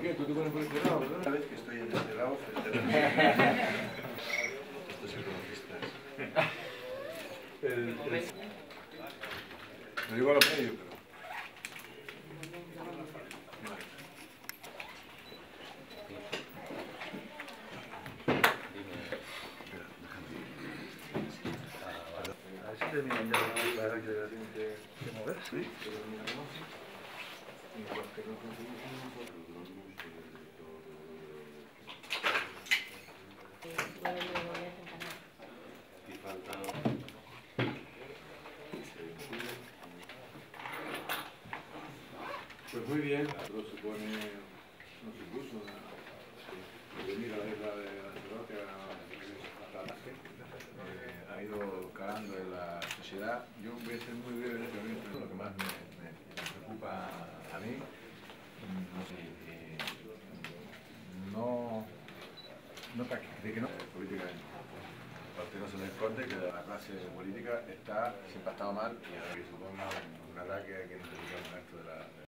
qué? ¿Tú te pones por este lado, verdad? Una vez que estoy en este lado, frente a estos economistas. Lo digo a los medios, pero... A ver si terminan ya de aclarar que la tienen que mover, ¿sí? Pues muy bien, esto supone, no supuso, venir a la isla de Lanzarote a Lanzarote, ha ido calando en la sociedad. Yo voy a ser muy breve en este momento, lo que más me preocupa a mí, de que no políticamente. Aparte no se nos esconde que la clase política siempre ha estado mal y ahora que suponga un ataque a quienes dedicamos a esto de la